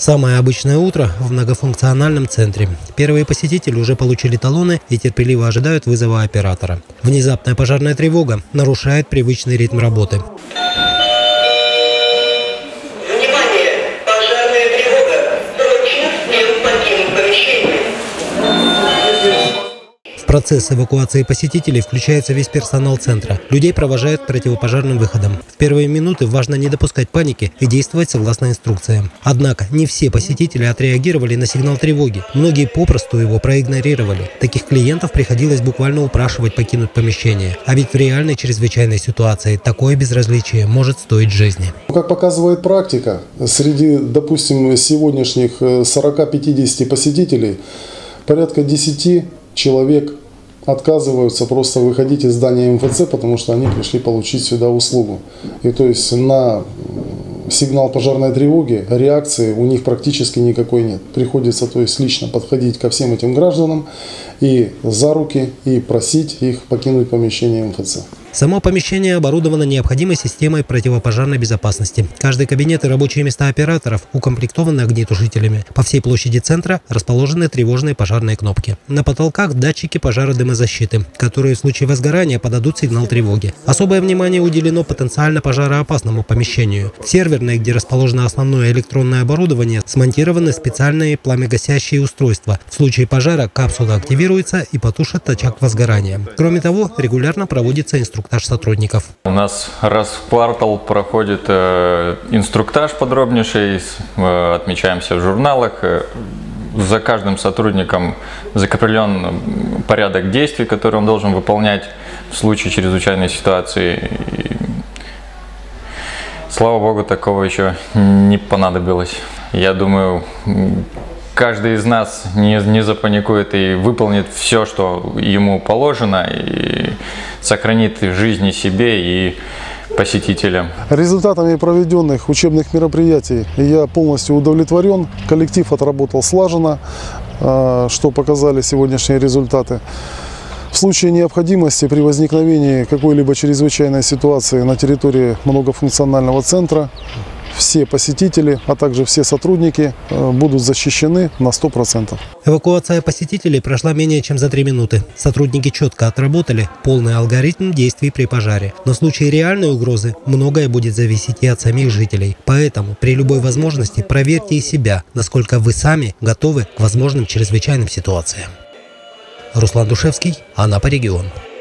Самое обычное утро в многофункциональном центре. Первые посетители уже получили талоны и терпеливо ожидают вызова оператора. Внезапная пожарная тревога нарушает привычный ритм работы. Внимание! Пожарная тревога! Срочно всем покинуть помещение. В процесс эвакуации посетителей включается весь персонал центра. Людей провожают к противопожарным выходам. В первые минуты важно не допускать паники и действовать согласно инструкциям. Однако не все посетители отреагировали на сигнал тревоги. Многие попросту его проигнорировали. Таких клиентов приходилось буквально упрашивать покинуть помещение. А ведь в реальной чрезвычайной ситуации такое безразличие может стоить жизни. Как показывает практика, среди, допустим, сегодняшних 40-50 посетителей порядка 10 человек отказываются просто выходить из здания МФЦ, потому что они пришли получить сюда услугу. И то есть на сигнал пожарной тревоги реакции у них практически никакой нет. Приходится то есть лично подходить ко всем этим гражданам и за руки и просить их покинуть помещение МФЦ. Само помещение оборудовано необходимой системой противопожарной безопасности. Каждый кабинет и рабочие места операторов укомплектованы огнетушителями. По всей площади центра расположены тревожные пожарные кнопки. На потолках датчики пожародымозащиты, которые в случае возгорания подадут сигнал тревоги. Особое внимание уделено потенциально пожароопасному помещению. В серверной, где расположено основное электронное оборудование, смонтированы специальные пламегасящие устройства. В случае пожара капсула активируется и потушит очаг возгорания. Кроме того, регулярно проводится инструктаж сотрудников. У нас раз в квартал проходит инструктаж подробнейший, отмечаемся в журналах. За каждым сотрудником закреплен порядок действий, который он должен выполнять в случае чрезвычайной ситуации. И, слава богу, такого еще не понадобилось. Я думаю, каждый из нас не запаникует и выполнит все, что ему положено, и сохранит жизни себе и посетителям. Результатами проведенных учебных мероприятий я полностью удовлетворен. Коллектив отработал слаженно, что показали сегодняшние результаты. В случае необходимости при возникновении какой-либо чрезвычайной ситуации на территории многофункционального центра все посетители, а также все сотрудники будут защищены на 100%. Эвакуация посетителей прошла менее чем за 3 минуты. Сотрудники четко отработали полный алгоритм действий при пожаре. Но в случае реальной угрозы многое будет зависеть и от самих жителей. Поэтому при любой возможности проверьте и себя, насколько вы сами готовы к возможным чрезвычайным ситуациям. Руслан Душевский, Анапа, регион.